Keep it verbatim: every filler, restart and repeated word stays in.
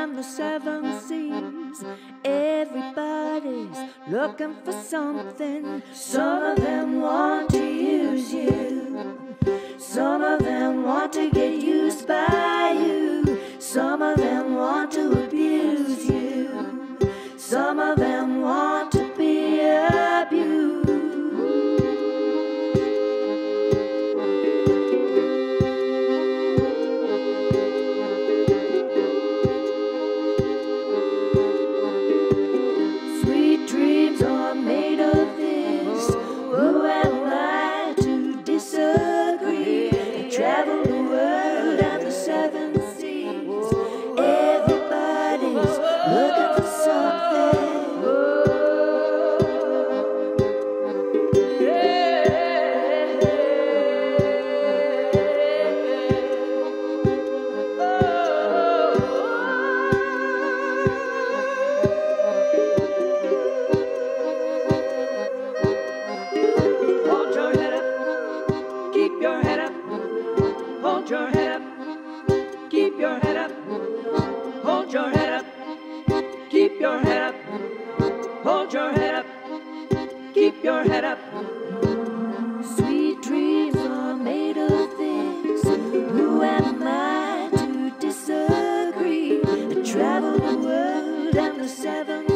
and the seven seas. Everybody's looking for something. Some of them want to use you. Some of them want to get used by you. Some of them want to abuse you. Some of them want to be abused. Sweet dreams are made of this. Who am I to disagree? I travel the world and the seven seas. Everybody's looking for something. Hold your head up, keep your head up. Hold your head up, keep your head up. Hold your head up, keep your head up. Hold your head up, keep your head up. Sweet dreams are made of this. Who am I to disagree? I travel the world and the seven